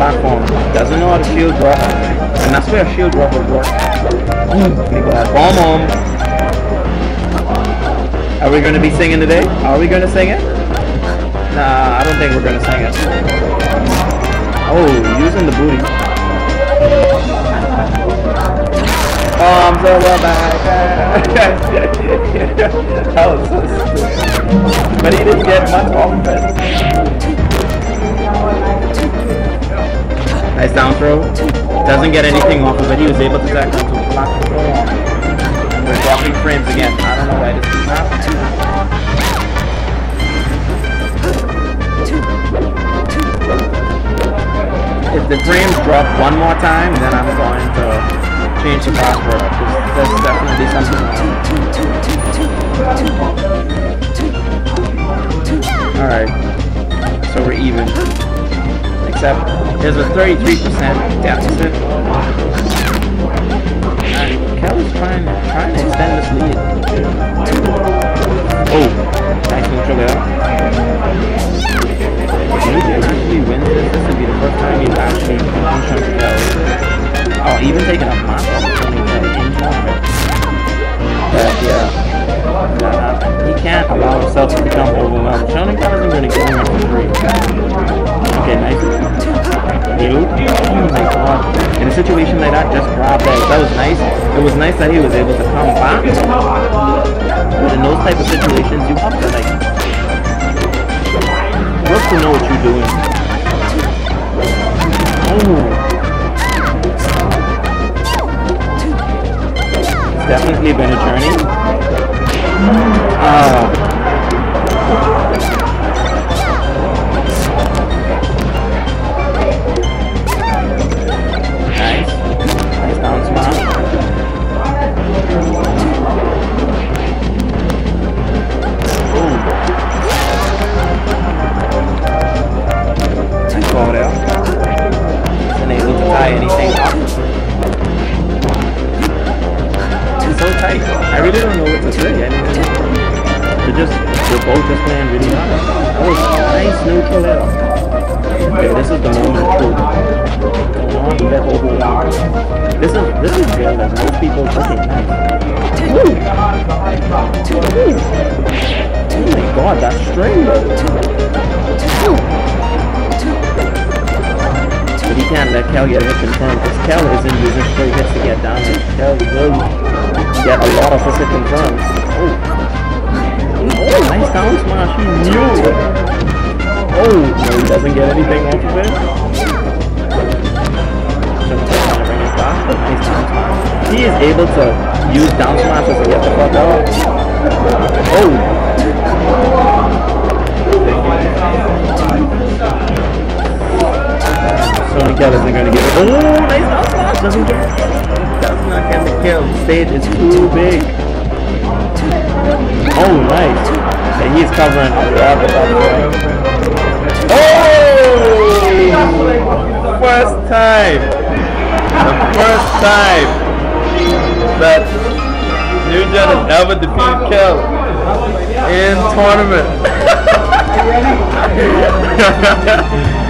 platform. Doesn't know how to shield drop. And that's where a shield drop would work. Let me go ahead. Bomb him. Are we going to be singing today? Are we going to sing it? Nah, I don't think we're going to sing it. Oh, using the booty. Bombs over back. That was so stupid. But he didn't get much off of it. Nice down throw. Doesn't get anything off of it. He was able to tackle to block the throw on. We're dropping frames again. I don't know why this is happening. If the frames drop one more time, then I'm going to change the password. There's definitely something wrong. Alright. So we're even. Except there's a 33% deficit. And Kelly's trying to extend this lead. Oh, nice neutral there. If he actually wins this, this would be the first time he's actually confronted Kelly. Oh, even taking a match opportunity in tournament. But yeah, he can't allow himself to become overwhelmed. Shonen Power isn't going to get him for free. Okay, nice. Oh my god. In a situation like that, just grab that. That was nice. It was nice that he was able to come back. But in those type of situations, you have to like work to know what you're doing. Oh. It's definitely been a journey. Nice down smash. Nice forward air. Isn't able to tie anything up. It's so tight. I really don't know what to say. They're both just playing really hard. Oh, nice neutral air. Okay, this is the moment of truth. This is good that most people fucking nice. Woo! Oh my god, that's straight. But he can't let Kel get hit confirmed because Kel isn't using straight hits to get down. Kel will get a lot of hits confirmed. Oh, nice down smash. He knew it. Oh, no, he doesn't get anything off of it. Nice down smash. He is able to use down smashes to get the fuck out. Oh! Sonic Kel isn't going to get it. Oh, nice down smash! Does not get the kill. The stage is too big. Oh, nice. And he's covering a lot of that point. Oh! First time! The first time that New-Gen has ever defeated Kel in tournament.